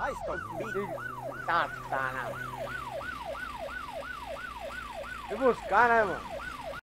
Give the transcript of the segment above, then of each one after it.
Tatana. Vem buscar, né, mano?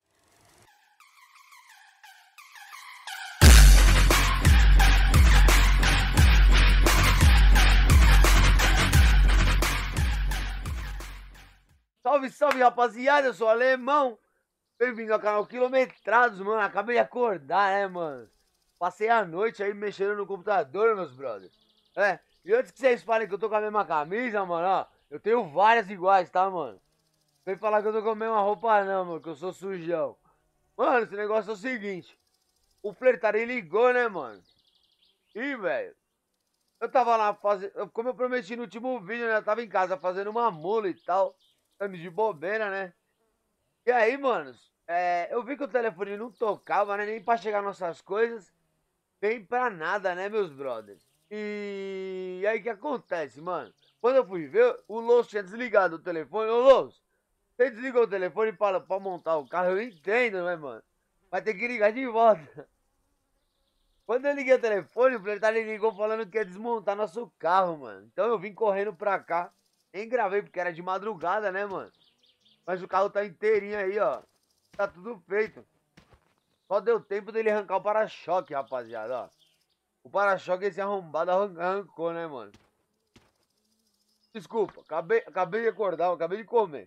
Salve, salve, rapaziada, eu sou o Alemão. Bem-vindo ao canal Quilometrados, mano. Acabei de acordar, né, mano? Passei a noite aí mexendo no computador, meus brothers. E antes que vocês falem que eu tô com a mesma camisa, mano, ó, eu tenho várias iguais, tá, mano? Vem falar que eu tô com a mesma roupa não, mano, que eu sou sujão. Mano, esse negócio é o seguinte. O Flertari ligou, né, mano? E, velho, eu tava lá fazendo... Como eu prometi no último vídeo, né? Eu tava em casa fazendo uma mula e tal. Dando de bobeira, né? E aí, manos, eu vi que o telefone não tocava, né? Nem pra chegar nossas coisas, nem pra nada, né, meus brothers? E aí, o que acontece, mano? Quando eu fui ver, o Louço tinha desligado o telefone. Ô, Louço, você desligou o telefone pra montar o carro, eu entendo, né, mano? Vai ter que ligar de volta. Quando eu liguei o telefone, o Flertari ligou falando que ia desmontar nosso carro, mano. Então eu vim correndo pra cá. Nem gravei porque era de madrugada, né, mano? Mas o carro tá inteirinho aí, ó. Tá tudo feito. Só deu tempo dele arrancar o para-choque, rapaziada, ó. O para-choque esse arrombado arrancou, né, mano? Desculpa, acabei de acordar, acabei de comer.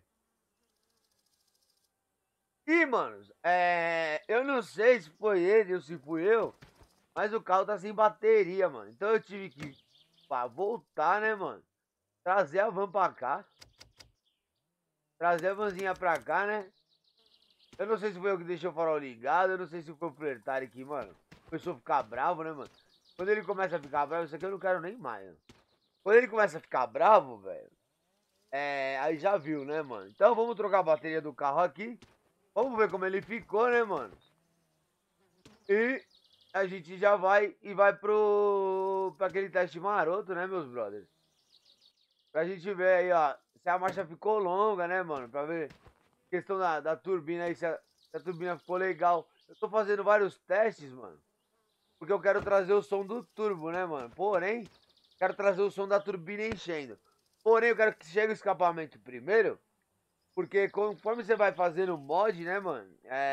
E, manos, eu não sei se foi ele ou se fui eu, mas o carro tá sem bateria, mano. Então eu tive que voltar, né, mano? Trazer a van pra cá. Trazer a vanzinha pra cá, né? Eu não sei se foi eu que deixei o farol ligado, eu não sei se foi o Flertari aqui, mano. Começou a ficar bravo, né, mano? Quando ele começa a ficar bravo, isso aqui eu não quero nem mais, mano. Quando ele começa a ficar bravo, velho, aí já viu, né, mano? Então vamos trocar a bateria do carro aqui. Vamos ver como ele ficou, né, mano? E a gente já vai pra aquele teste maroto, né, meus brothers? Pra gente ver aí, ó, se a marcha ficou longa, né, mano? Pra ver questão da turbina aí, se a turbina ficou legal. Eu tô fazendo vários testes, mano. Porque eu quero trazer o som do turbo, né, mano? Porém, quero trazer o som da turbina enchendo. Porém, eu quero que chegue o escapamento primeiro. Porque conforme você vai fazendo mod, né, mano?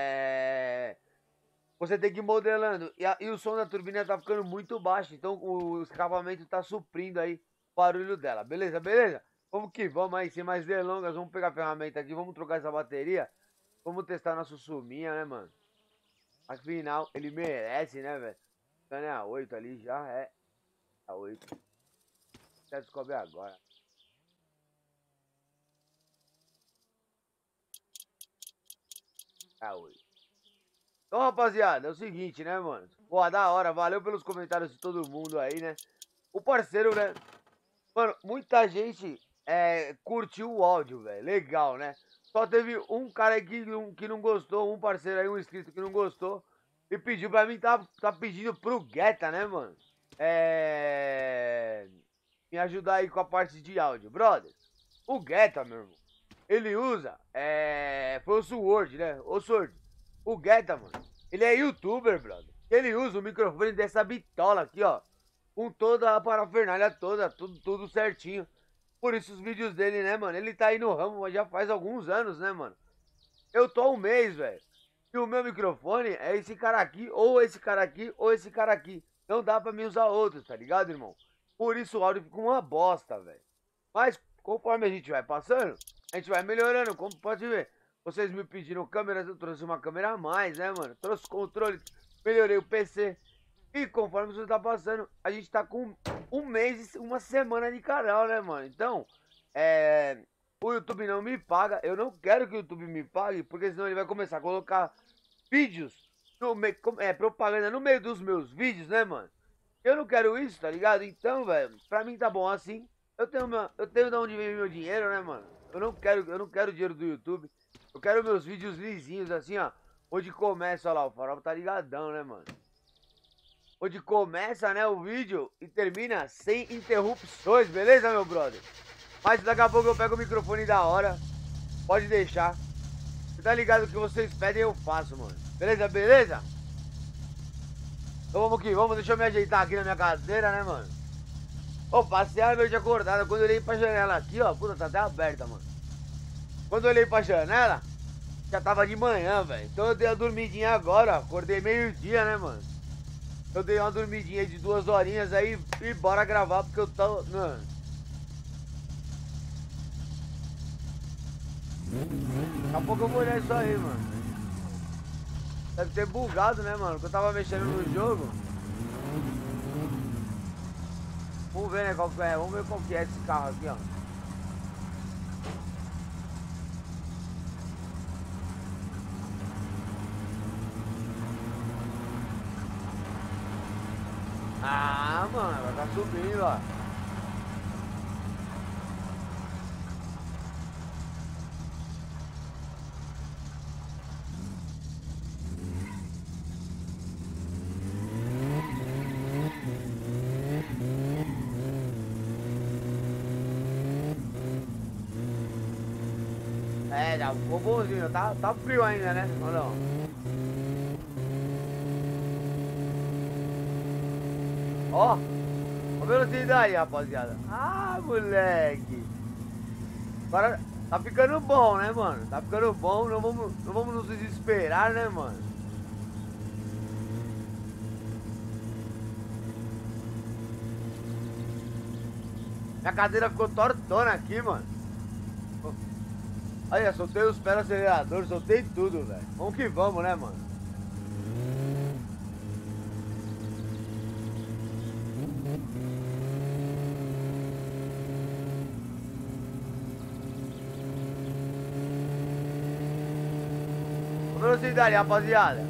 Você tem que ir modelando. E o som da turbina tá ficando muito baixo. Então o escapamento tá suprindo aí o barulho dela. Beleza, beleza? Vamos que vamos aí, sem mais delongas. Vamos pegar a ferramenta aqui, vamos trocar essa bateria. Vamos testar nosso suminha, né, mano? Afinal, ele merece, né, velho? Então é a 8 ali já, a 8. Você descobre agora. A 8. Então, rapaziada, é o seguinte, né, mano? Pô, da hora, valeu pelos comentários de todo mundo aí, né? O parceiro, né? Mano, muita gente curtiu o áudio, velho. Legal, né? Só teve um cara aí que não gostou, um parceiro aí, um inscrito que não gostou. E pediu pra mim, tá pedindo pro Guetta, né, mano? Me ajudar aí com a parte de áudio. Brother, o Guetta, meu irmão, ele usa, foi o Sword, né? O Sword. O Guetta, mano, ele é youtuber, brother. Ele usa o microfone dessa bitola aqui, ó. Com toda a parafernália toda, tudo certinho. Por isso os vídeos dele, né, mano? Ele tá aí no ramo já faz alguns anos, né, mano? Eu tô há um mês, velho. E o meu microfone é esse cara aqui, ou esse cara aqui, ou esse cara aqui. Não dá pra mim usar outros, tá ligado, irmão? Por isso o áudio fica uma bosta, velho. Mas conforme a gente vai passando, a gente vai melhorando, como pode ver. Vocês me pediram câmeras, eu trouxe uma câmera a mais, né, mano? Trouxe controle, melhorei o PC. E conforme você tá passando, a gente tá com um mês e uma semana de canal, né, mano? Então, o YouTube não me paga. Eu não quero que o YouTube me pague, porque senão ele vai começar a colocar vídeos, propaganda no meio dos meus vídeos, né, mano? Eu não quero isso, tá ligado? Então, velho, pra mim tá bom assim. Eu tenho de onde vem meu dinheiro, né, mano? Eu não quero dinheiro do YouTube. Eu quero meus vídeos lisinhos, assim, ó. Onde começa, ó lá, o farol tá ligadão, né, mano? Onde começa, né, o vídeo e termina sem interrupções, beleza, meu brother? Mas daqui a pouco eu pego o microfone da hora. Pode deixar. Você tá ligado? O que vocês pedem eu faço, mano. Beleza, beleza? Então vamos que vamos. Deixa eu me ajeitar aqui na minha cadeira, né, mano? Ô, passei a noite acordada. Quando eu olhei pra janela aqui, ó. Puta, tá até aberta, mano. Quando eu olhei pra janela, já tava de manhã, velho. Então eu dei uma dormidinha agora, ó. Acordei meio-dia, né, mano? Eu dei uma dormidinha de 2 horinhas aí e bora gravar, porque eu tô... Mano. Daqui a pouco eu vou olhar isso aí, mano. Deve ter bugado, né, mano? Porque eu tava mexendo no jogo. Vamos ver, né, qual que é. Vamos ver qual que é esse carro aqui, ó. Ah, mano, ela tá subindo, ó. É, já ficou bonzinho. Tá frio ainda, né? Ou não? Ó, a velocidade, rapaziada. Ah, moleque. Agora tá ficando bom, né, mano? Tá ficando bom. Não vamos nos desesperar, né, mano? Minha cadeira ficou tortona aqui, mano. Olha, soltei os pés no acelerador, soltei tudo, velho. Vamos que vamos, né, mano? Velocidade, rapaziada.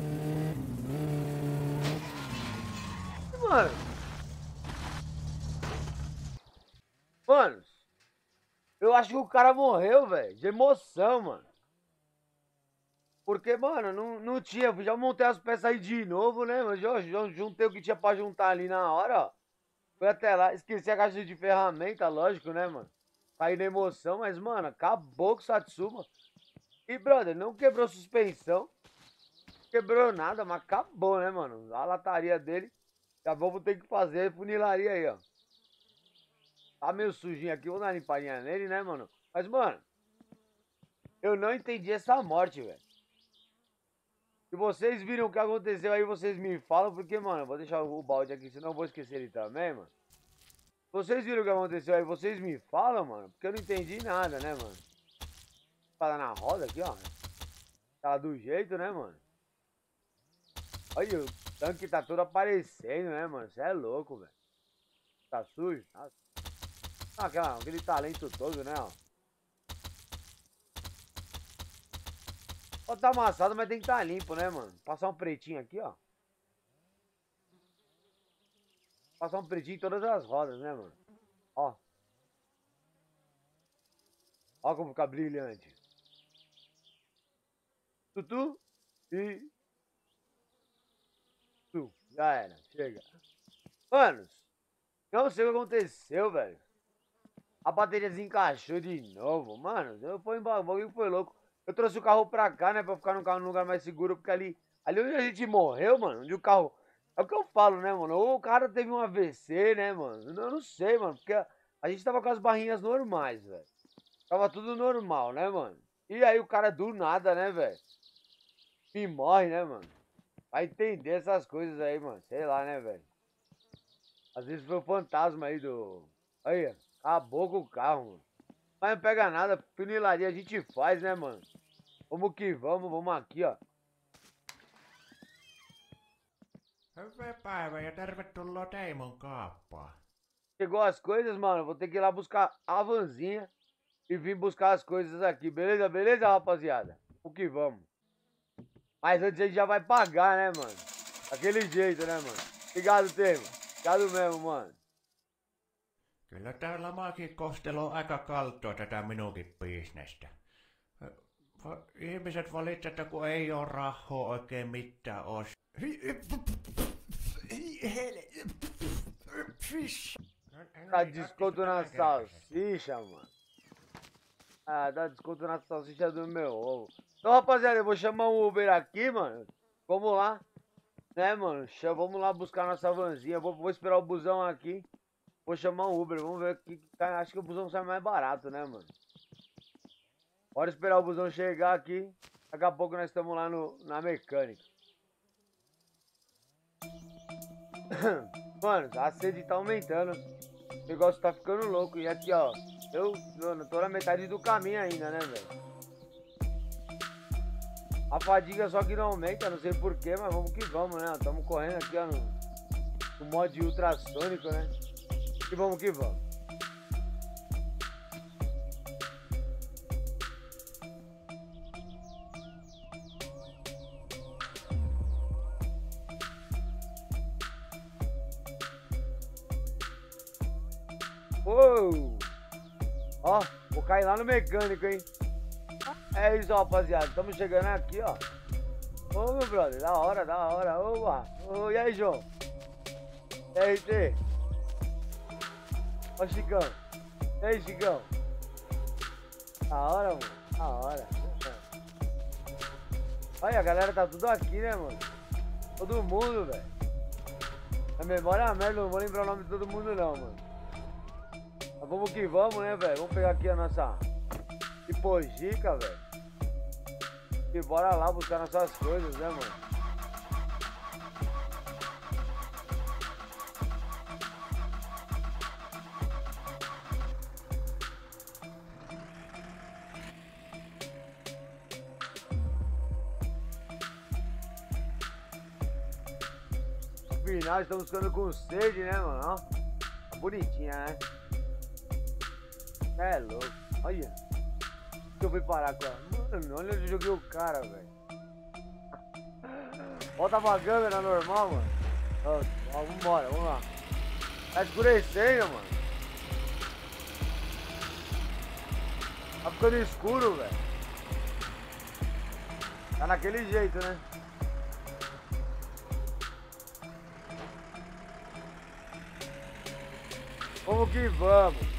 Mano. Mano. Eu acho que o cara morreu, velho. De emoção, mano. Porque, mano, não tinha. Já montei as peças aí de novo, né? Mas já juntei o que tinha pra juntar ali na hora, ó. Fui até lá. Esqueci a caixa de ferramenta, lógico, né, mano? Caí na emoção, mas, mano, acabou com o Satsuma. E, brother, não quebrou suspensão. Quebrou nada, mas acabou, né, mano? A lataria dele. Já vamos ter que fazer funilaria aí, ó. Tá meio sujinho aqui, vou dar uma limpadinha nele, né, mano? Mas, mano, eu não entendi essa morte, velho. Se vocês viram o que aconteceu aí, vocês me falam, porque, mano, eu vou deixar o balde aqui, senão eu vou esquecer ele também, mano. Se vocês viram o que aconteceu aí, vocês me falam, mano, porque eu não entendi nada, né, mano? Parar na roda aqui, ó. Tá do jeito, né, mano? Olha, o tanque tá todo aparecendo, né, mano? Você é louco, velho. Tá sujo? Tá aquele talento todo, né, ó. Pode tá amassado, mas tem que tá limpo, né, mano? Passar um pretinho aqui, ó. Passar um pretinho em todas as rodas, né, mano? Ó. Ó como fica brilhante. Tutu e... Tu. Já era. Chega. Manos, não sei o que aconteceu, velho. A bateria desencaixou de novo. Mano, o bagulho foi louco. Eu trouxe o carro pra cá, né? Pra ficar no carro num lugar mais seguro. Porque ali onde a gente morreu, mano, onde o carro... É o que eu falo, né, mano? Ou o cara teve um AVC, né, mano? Eu não sei, mano. Porque a gente tava com as barrinhas normais, velho. Tava tudo normal, né, mano? E aí o cara do nada, né, velho? E morre, né, mano? Vai entender essas coisas aí, mano. Sei lá, né, velho? Às vezes foi o fantasma aí do... Aí, acabou com o carro, mano. Mas não pega nada, funilaria a gente faz, né, mano? Vamos que vamos aqui, ó. Hyvää päivää ja tervetuloa Teimon kaappaan. Chegou as coisas, mano. Vou ter que ir lá buscar a vanzinha e vir buscar as coisas aqui. Beleza, beleza, rapaziada? O que vamos. Mas antes a gente já vai pagar, né, mano? Daquele jeito, né, mano? Obrigado, Teimo. Obrigado mesmo, mano. Kyllä täällä maakin kohtelu on aika kaltoa tätä minunkin bisnestä. Ihmiset valitsevat, että kun ei oo rahaa oikein mitään os. Dá desconto na salsicha, mano. Ah, dá desconto na salsicha do meu ovo. Então, rapaziada, eu vou chamar um Uber aqui, mano. Vamos lá. Né, mano? Vamos lá buscar nossa vanzinha. Vou esperar o busão aqui. Vou chamar um Uber, vamos ver que acho que o busão sai mais barato, né, mano? Bora esperar o busão chegar aqui. Daqui a pouco nós estamos lá na mecânica. Mano, a sede tá aumentando. O negócio tá ficando louco. E aqui, ó. Eu tô na metade do caminho ainda, né, velho? A fadiga só que não aumenta, não sei porquê, mas vamos que vamos, né? Estamos correndo aqui, ó, no modo ultrassônico, né? E vamos que vamos. Uou! Ó, vou cair lá no mecânico, hein? É isso, rapaziada. Estamos chegando aqui, ó. Ô, meu brother, da hora, da hora. Opa! Ô, e aí, João? E aí, Tê? Ó, Chicão. E aí, Chicão? Da hora, mano. Da hora. Olha, a galera tá tudo aqui, né, mano? Todo mundo, velho. A memória é uma merda, não vou lembrar o nome de todo mundo, não, mano. Mas vamos que vamos, né, velho? Vamos pegar aqui a nossa hipogica, velho. E bora lá buscar nossas coisas, né, mano? Afinal, estamos ficando com sede, né, mano? Ó, tá bonitinha, né? É louco. Olha. Que eu fui parar com ela. Mano, olha onde eu joguei o cara, velho. Volta pra câmera normal, mano. Ó, vambora, vamos lá. Tá escurecendo, mano. Tá ficando escuro, velho. Tá naquele jeito, né? Vamos que vamos.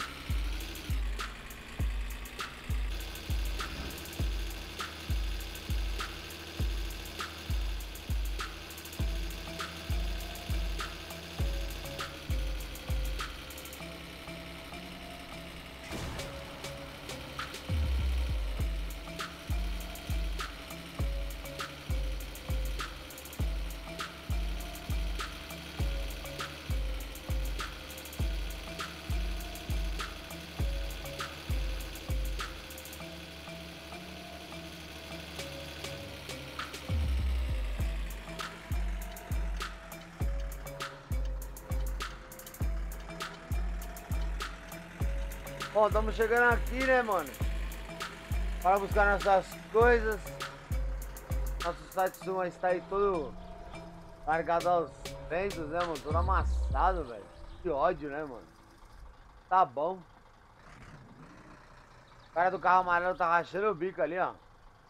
Bom, estamos chegando aqui, né, mano? Para buscar nossas coisas. Nosso Satsuma está aí todo largado aos ventos, né, mano? Todo amassado, velho. Que ódio, né, mano? Tá bom. O cara do carro amarelo tá rachando o bico ali, ó.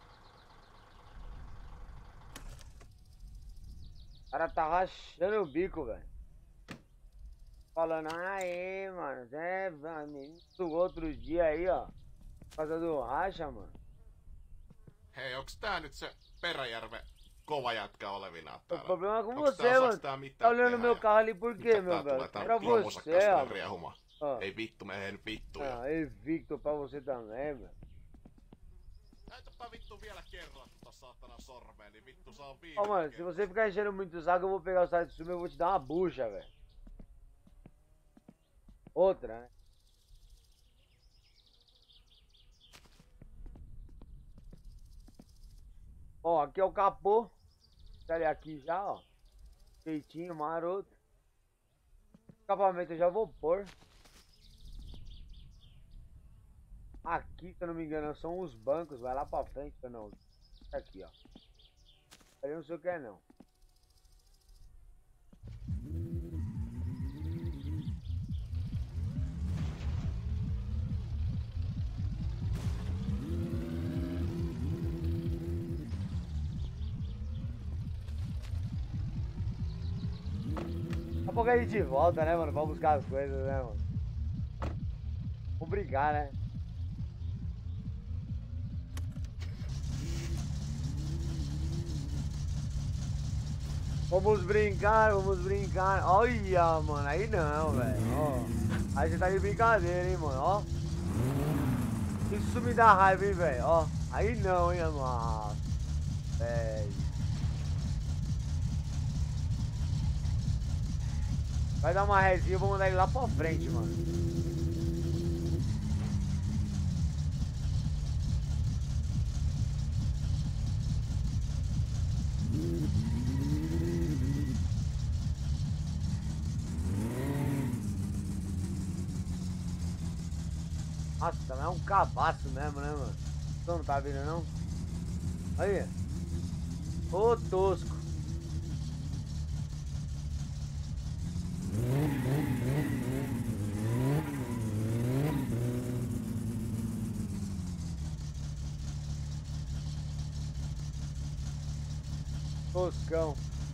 O cara tá rachando o bico, velho. Falando, aí, mano, do outro dia aí, ó. Por causa do racha, mano. Hei, onks tää nyt se Peräjärven kova jätkä olevina O täällä? problema é com Onks você, mano. Tá olhando meu carro ali por quê, meu velho? Era você, ó. Riehumaan. Ei vittu, mehen vittu. Ei, Victor, pra você também, velho. Näytäpä vittu vielä kerran tota saatana sormeen, niin vittu saa Ó, viime. mano, se você ficar enchendo muito o saco, eu vou pegar o Satsuma e eu vou te dar uma bucha, velho. Outra, né? Ó, aqui é o capô. Olha aqui já, ó. Feitinho, maroto. Acabamento eu já vou pôr. Aqui, se eu não me engano, são os bancos. Vai lá pra frente, não. Aqui, ó. Ali não sei o que é, não. Daqui a pouco a gente volta, né, mano? Pra buscar as coisas, né, mano? Vamos brigar, né? Vamos brincar, vamos brincar. Olha, mano, aí não, velho. Ó. Aí você tá de brincadeira, hein, mano, ó. Isso me dá raiva, hein, velho, ó. Aí não, hein, mano. Velho. Vai dar uma resinha, eu vou mandar ele lá pra frente, mano. Nossa, mas é um cabaço mesmo, né, mano? Você não tá vendo, não? Aí. Ô, tosco. Toscão.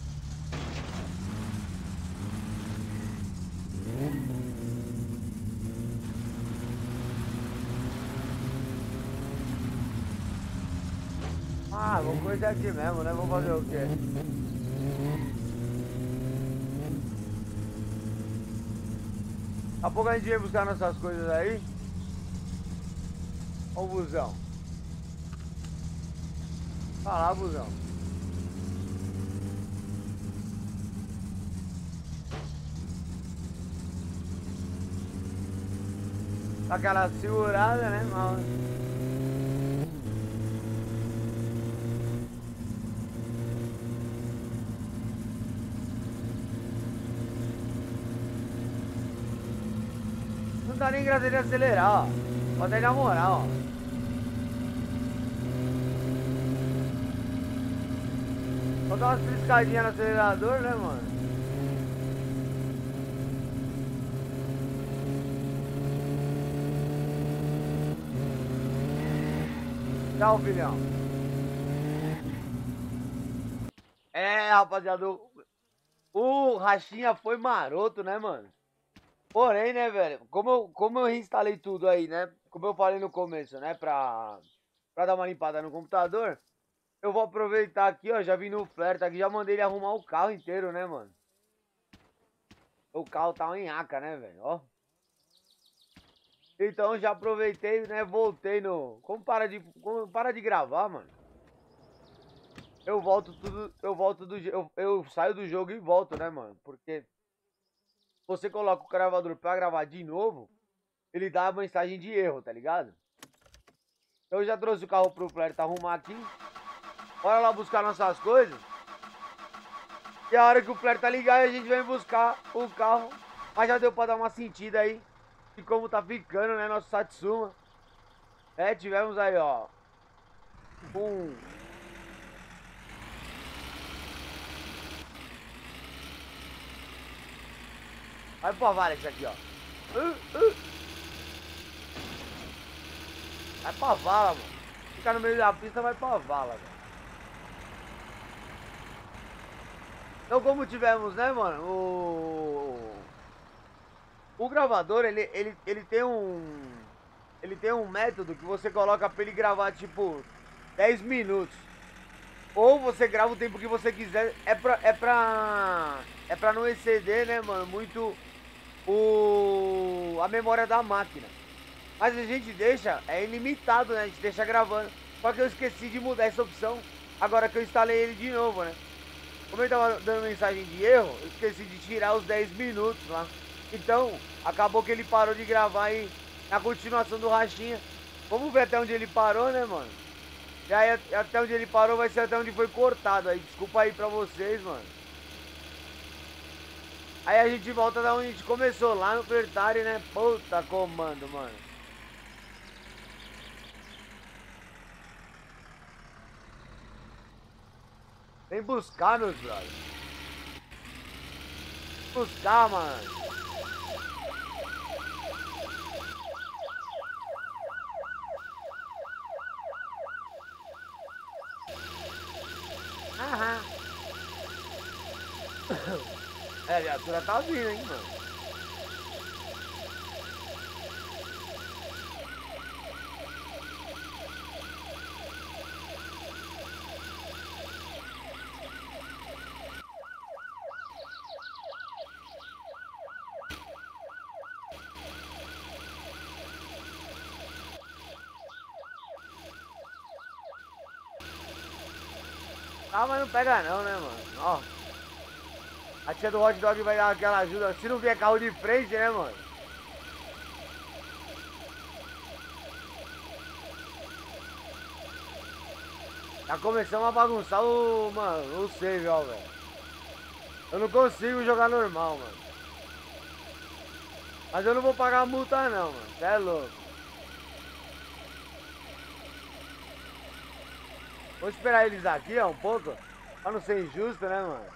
Ah, vou coisa aqui mesmo, né? Vou fazer o quê? Daqui a pouco a gente vem buscar nossas coisas aí. Ó o busão. Tá lá, busão. Tá aquela segurada, né? Mas... não dá nem graça de acelerar, ó. Pode ir na moral, ó. Só dá umas piscadinhas no acelerador, né, mano? Tchau, filhão. É, rapaziada, o Rachinha foi maroto, né, mano? Porém, né, velho, como eu reinstalei tudo aí, né? Como eu falei no começo, né, pra dar uma limpada no computador, eu vou aproveitar aqui, ó, já vim no Flare, tá aqui, já mandei ele arrumar o carro inteiro, né, mano? O carro tá uma nhaca, né, velho, ó. Então já aproveitei, né, voltei no... Como para de gravar, mano. Eu volto tudo, eu saio do jogo e volto, né, mano? Porque você coloca o gravador pra gravar de novo, ele dá a mensagem de erro, tá ligado? Então eu já trouxe o carro pro Flare arrumar aqui. Bora lá buscar nossas coisas. E a hora que o Flare tá ligado, a gente vem buscar o carro. Mas já deu pra dar uma sentida aí de como tá ficando, né, nosso Satsuma. É, tivemos aí, ó, vai pra vala isso aqui, ó. Vai pra vala, mano. Ficar no meio da pista, vai pra vala, velho. Então, como tivemos, né, mano, o gravador, ele tem um método que você coloca pra ele gravar, tipo, 10 minutos. Ou você grava o tempo que você quiser. É pra não exceder, né, mano, muito a memória da máquina. Mas a gente deixa, é ilimitado, né? A gente deixa gravando. Só que eu esqueci de mudar essa opção agora que eu instalei ele de novo, né? Como ele tava dando mensagem de erro, eu esqueci de tirar os 10 minutos lá. Então, acabou que ele parou de gravar aí na continuação do Rachinha. Vamos ver até onde ele parou, né, mano? E aí, até onde ele parou vai ser até onde foi cortado aí. Desculpa aí pra vocês, mano. Aí a gente volta da onde a gente começou, lá no Fertari, né? Puta comando, mano. Vem buscar, meus brothers. Buscar, mano. Aham. É, a viatura tá vindo, hein, mano. Ah, mas não pega não, né, mano? Ó. A tia do hot dog vai dar aquela ajuda. Se não vier carro de frente, né, mano? Já começamos a bagunçar o... Mano, o save, ó, velho. Eu não consigo jogar normal, mano. Mas eu não vou pagar a multa não, mano. Cê é louco. Vou esperar eles aqui, ó, um pouco. Pra não ser injusto, né, mano?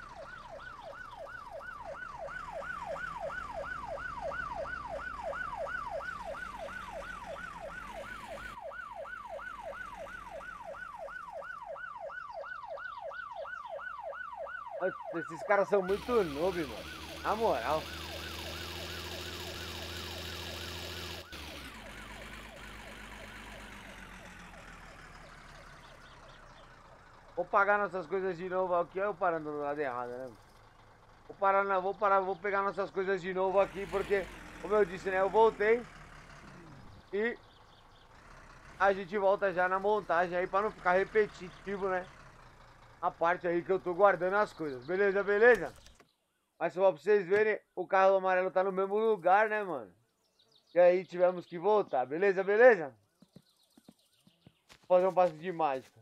Esses caras são muito noob, mano. Na moral. Vou pagar nossas coisas de novo aqui. Olha eu parando do lado errado, né? Vou parar, não, vou pegar nossas coisas de novo aqui, porque, como eu disse, né? Eu voltei. E a gente volta já na montagem aí pra não ficar repetitivo, né? A parte aí que eu tô guardando as coisas. Beleza, beleza? Mas só pra vocês verem, o carro amarelo tá no mesmo lugar, né, mano? E aí tivemos que voltar. Beleza, beleza? Vou fazer um passe de mágica.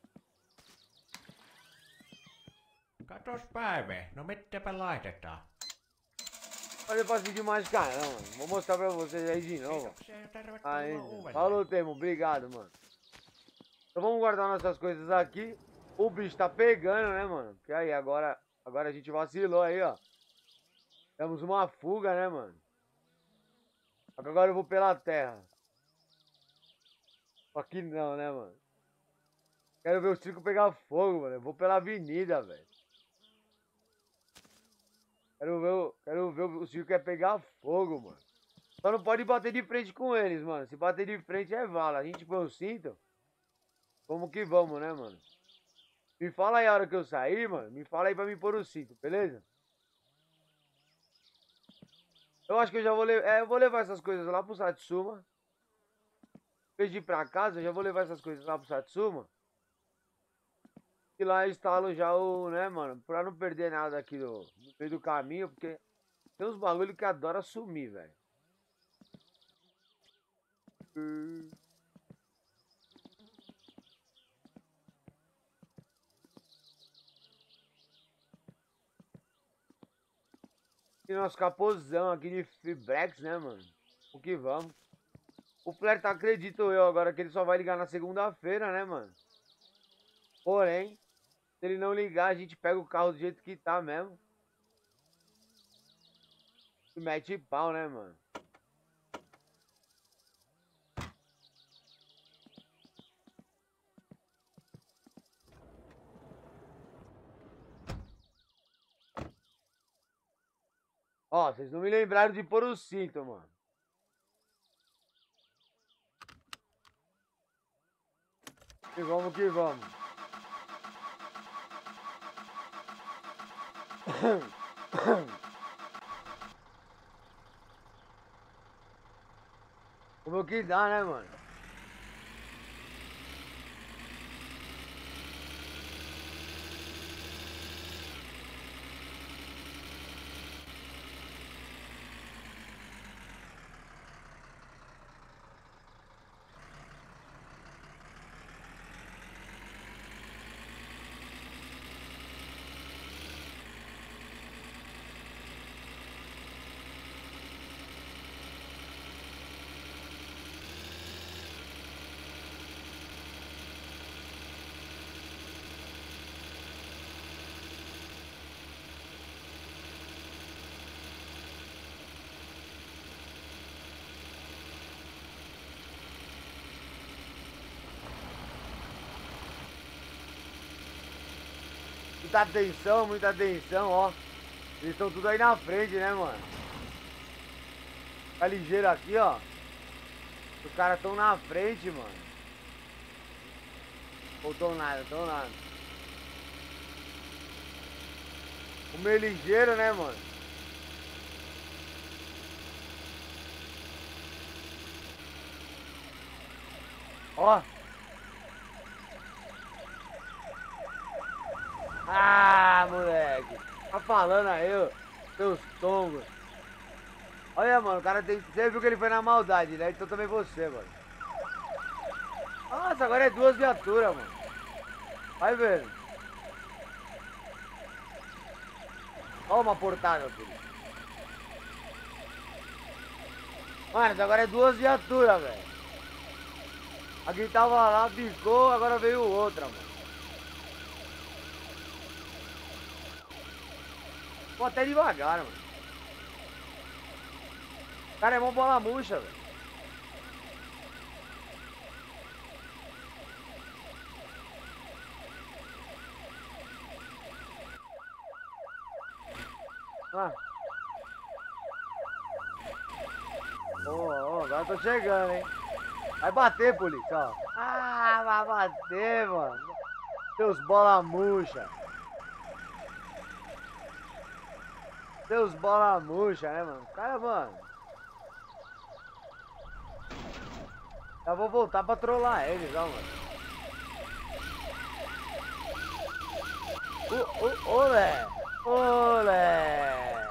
Katos Päive, no mitäpä laitetaan? Fazer passe de mágica não, mano. Vou mostrar pra vocês aí de novo. Kiitoksia ja tervetuloa Aí, uudelleen. falou, Temo. Obrigado, mano. Então vamos guardar nossas coisas aqui. O bicho tá pegando, né, mano? Que aí, agora a gente vacilou aí, ó. Temos uma fuga, né, mano? Só que agora eu vou pela terra. Só que não, né, mano? Quero ver o circo pegar fogo, mano. Eu vou pela avenida, velho. Quero ver o circo quer pegar fogo, mano. Só não pode bater de frente com eles, mano. Se bater de frente é vala. A gente põe o cinto. Vamos que vamos, né, mano? Me fala aí a hora que eu sair, mano. Me fala aí pra mim pôr o cinto, beleza? Eu acho que eu já vou levar. Eu vou levar essas coisas lá pro Satsuma. Em vez de ir pra casa, eu já vou levar essas coisas lá pro Satsuma. E lá eu instalo já o, né, mano? Pra não perder nada aqui no meio do caminho, porque tem uns bagulho que adora sumir, velho. E nosso capozão aqui de Fibrex, né, mano? O que vamos. O Flerta, acredito eu agora que ele só vai ligar na segunda-feira, né, mano? Porém, se ele não ligar, a gente pega o carro do jeito que tá mesmo. E mete pau, né, mano? Ó, vocês não me lembraram de pôr o cinto, mano. Que vamos que vamos. Como que dá, né, mano? Muita atenção, ó. Eles estão tudo aí na frente, né, mano? Tá ligeiro aqui, ó. Os caras estão na frente, mano. Ou tão nada, tão nada. O meio ligeiro, né, mano? Ó. Ah, moleque. Tá falando aí, ô. Seus tongos. Olha, mano, o cara tem... Você viu que ele foi na maldade, né? Então também você, mano. Nossa, agora é 2 viaturas, mano. Vai vendo. Olha uma portada, filho. Mano, agora é 2 viaturas, velho. Aqui tava lá, bicou, agora veio outra, mano. Pô, até devagar, mano. O cara é mó bola murcha, velho. Ah. Agora tô chegando, hein. Vai bater, polícia, ó. Ah, vai bater, mano. Seus bola murcha. Seus bola murcha, né, mano? Cara, mano. Já vou voltar pra trollar eles, ó, mano. Olé! Olé!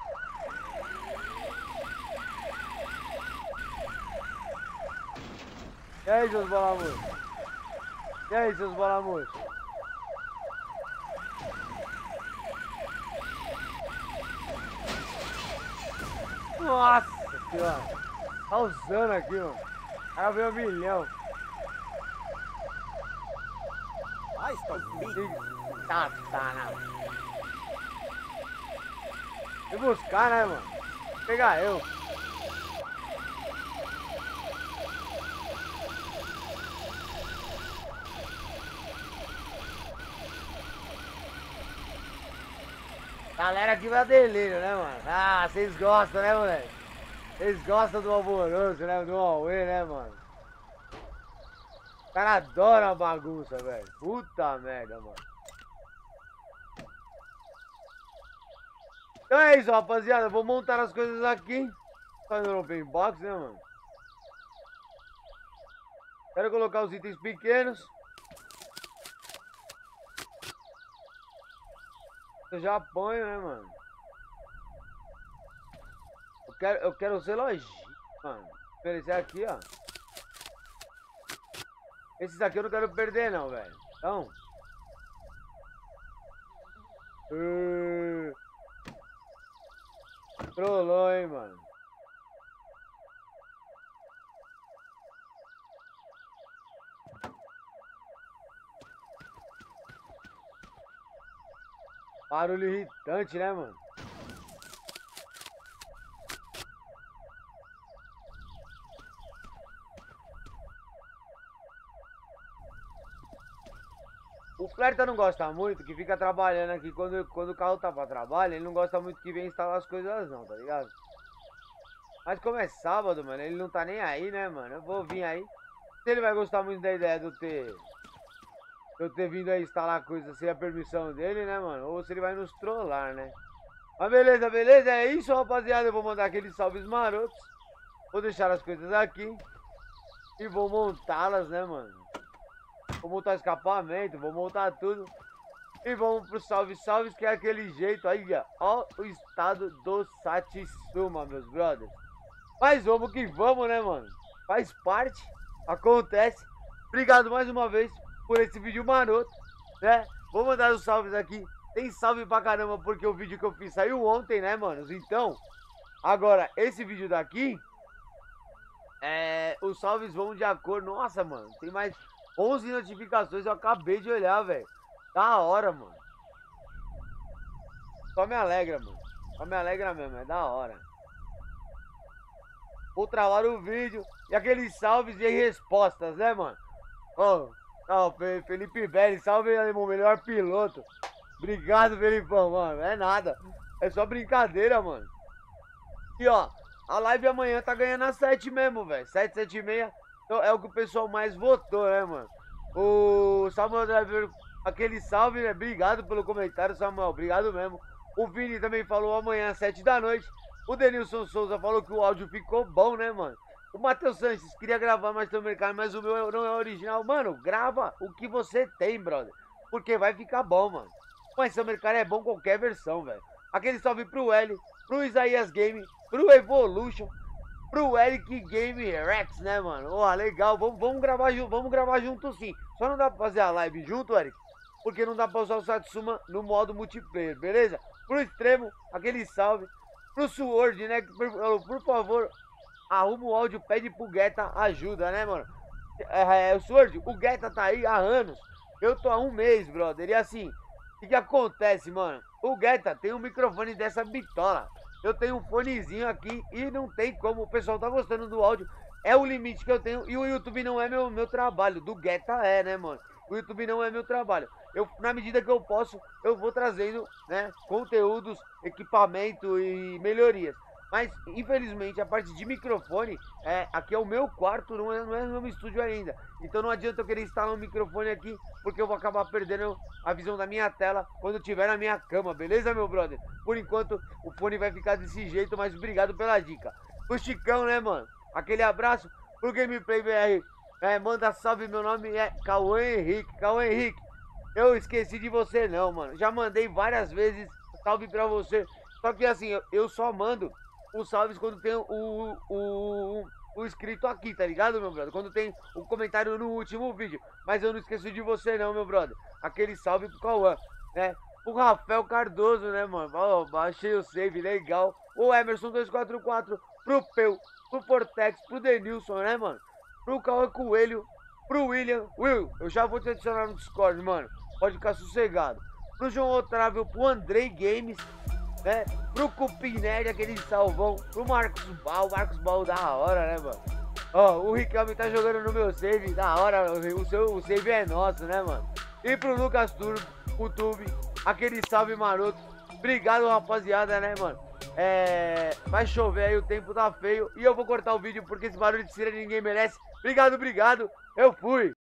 E aí, seus bola murcha? E aí, seus bola murcha? Nossa senhora! Tá usando aqui, mano. Aí veio 1 milhão. Ai, estou bem. Tá, não. Vem buscar, né, mano? Vou pegar eu. Galera aqui vai delírio, né, mano? Ah, vocês gostam, né, moleque? Vocês gostam do alvoroço, né? Do Aue, né, mano? O cara adora a bagunça, velho. Puta merda, mano. Então é isso, rapaziada. Vou montar as coisas aqui. Fazendo no open box, né, mano? Quero colocar os itens pequenos. Eu já ponho, né, mano? Eu quero ser lojinha, mano. Esse aqui, ó. Esses aqui eu não quero perder, não, velho. Então... Trollou, hein, mano. Barulho irritante, né, mano? O Flerta não gosta muito que fica trabalhando aqui quando o carro tá pra trabalho, ele não gosta muito que vem instalar as coisas não, tá ligado? Mas como é sábado, mano, ele não tá nem aí, né, mano? Eu vou vir aí. Se ele vai gostar muito da ideia de eu ter vindo aí instalar coisas sem a permissão dele, né, mano? Ou se ele vai nos trollar, né? Mas beleza, beleza, é isso, rapaziada. Eu vou mandar aqueles salves marotos. Vou deixar as coisas aqui. E vou montá-las, né, mano? Vou montar o escapamento, vou montar tudo. E vamos pro salve-salves, que é aquele jeito aí, ó. Ó o estado do Satsuma, meus brothers. Mas vamos que vamos, né, mano? Faz parte, acontece. Obrigado mais uma vez por esse vídeo maroto, né? Vou mandar os salves aqui. Tem salve pra caramba, porque o vídeo que eu fiz saiu ontem, né, manos? Então, agora, esse vídeo daqui... os salves vão de acordo... Nossa, mano, tem mais 11 notificações, eu acabei de olhar, velho. Da hora, mano. Só me alegra, mano. Só me alegra mesmo, é da hora. Vou travar o vídeo. E aqueles salves e respostas, né, mano? Ó, Felipe Belli, salve aí, meu melhor piloto. Obrigado, Felipão, mano. É nada. É só brincadeira, mano. E ó, a live amanhã tá ganhando a 7 mesmo, velho. 7, 7 e meia. Então é o que o pessoal mais votou, né, mano? O Samuel Driver, aquele salve, né? Obrigado pelo comentário, Samuel. Obrigado mesmo. O Vini também falou amanhã às 7 da noite. O Denilson Souza falou que o áudio ficou bom, né, mano? O Matheus Sanches queria gravar mais teu mercado, mas o meu não é original. Mano, grava o que você tem, brother. Porque vai ficar bom, mano. Mas Summer, cara, é bom qualquer versão, velho. Aquele salve pro L, pro Isaías Game, pro Evolution, pro Eric Game Rex, né, mano? Ó, legal, vamos gravar junto sim. Só não dá pra fazer a live junto, Eric, porque não dá pra usar o Satsuma no modo multiplayer, beleza? Pro Extremo, aquele salve. Pro Sword, né, por favor, arruma o áudio, pede pro Guetta ajuda, né, mano? O Sword, o Guetta tá aí há anos. Eu tô há um mês, brother. E assim, o que acontece, mano? O Guetta tem um microfone dessa bitola. Eu tenho um fonezinho aqui e não tem como. O pessoal tá gostando do áudio. É o limite que eu tenho. E o YouTube não é meu trabalho. Do Guetta é, né, mano? O YouTube não é meu trabalho. Na medida que eu posso, eu vou trazendo, né, conteúdos, equipamento e melhorias. Mas, infelizmente, a parte de microfone, aqui é o meu quarto, não é no meu estúdio ainda. Então não adianta eu querer instalar um microfone aqui, porque eu vou acabar perdendo a visão da minha tela quando eu estiver na minha cama, beleza, meu brother? Por enquanto, o fone vai ficar desse jeito, mas obrigado pela dica. O Chicão, né, mano? Aquele abraço pro Gameplay BR. Manda salve, meu nome é Cauã Henrique. Cauã Henrique, eu esqueci de você não, mano. Já mandei várias vezes salve pra você. Só que assim, eu só mando os salves quando tem o escrito aqui, tá ligado, meu brother? Quando tem o comentário no último vídeo. Mas eu não esqueci de você não, meu brother. Aquele salve pro Cauã, né? O Rafael Cardoso, né, mano? Oh, baixei o save, legal. O Emerson 244, pro Peu, pro Fortex, pro Denilson, né, mano? Pro Cauã Coelho, pro William. Will, eu já vou te adicionar no Discord, mano. Pode ficar sossegado. Pro João Otávio, pro Andrei Games, né? Pro Cupim Nerd, aquele salvão. Pro Marcos Bal, da hora, né, mano? Ó, o Ricardo tá jogando no meu save, da hora. O save é nosso, né, mano? E pro Lucas Turbo, o Tube, aquele salve maroto. Obrigado, rapaziada, né, mano? Vai chover aí, o tempo tá feio. E eu vou cortar o vídeo porque esse barulho de sirene ninguém merece. Obrigado, eu fui.